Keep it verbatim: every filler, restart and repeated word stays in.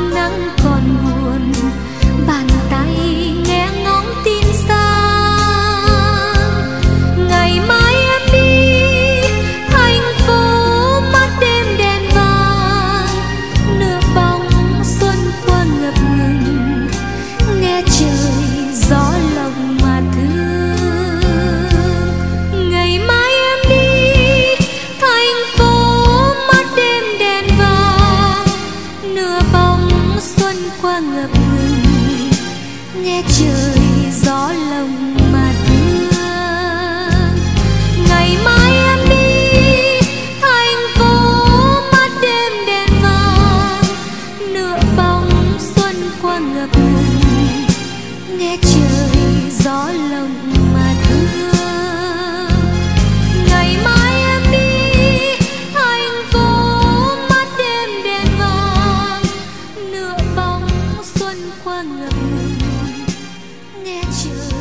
nắng còn buồn, bàn tay nghe ngóng tin sáng. Ngày mai em đi thành phố mắt đêm đèn vàng, nửa bóng xuân qua ngập ngừng, nghe trời gió lòng mà thương. Ngày mai em đi thành phố mắt đêm đèn vàng, nửa bóng xuân qua ngập ngừng, nghe trời gió lòng mà thương. Ngày mai em đi thành phố mắt đêm đèn vàng, nửa bóng xuân qua ngập ngừng, nghe trời gió lòng mà thương. Ngày mai em đi thành phố mắt đêm đèn vàng, nửa bóng xuân qua ngập ngừng, nghe trời